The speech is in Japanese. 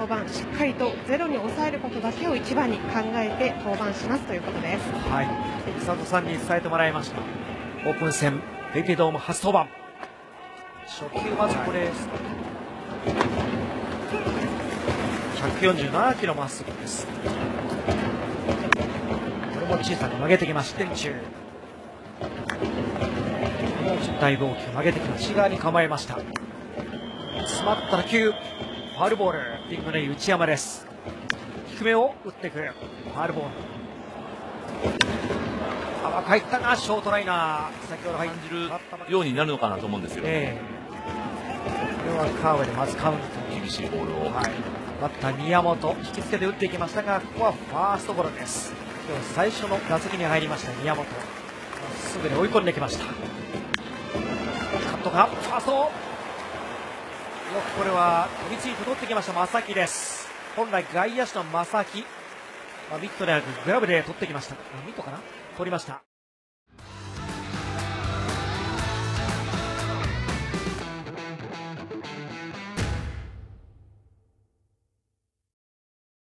板、しっかりとゼロに抑えることだけを一番に考えて登板しますということです。 はい、佐藤さんに伝えてもらいました。オープン戦ペイペイドーム初登板。初球まずこれ147キロまっすぐです。これも小さく曲げてきました。点中、だいぶ大きく曲げてきました。内側に構えました。詰まった打球、ファウルボール。ピンクの内山です。低めを打ってくるファウルボール。甘く入ったがショートライナー、先ほど入って感じるようになるのかなと思うんですよ。 これはカーブでまずカウント。 厳しいボールを、 バッター宮本引きつけて打っていきましたが、ここはファーストゴロです。今日最初の打席に入りました宮本、すぐに追い込んできました。カットがファースト、よくこれは飛びついて取ってきました正木です。本来外野手の正木、ミットではなくグラブで取ってきました。ミットかな、取りました。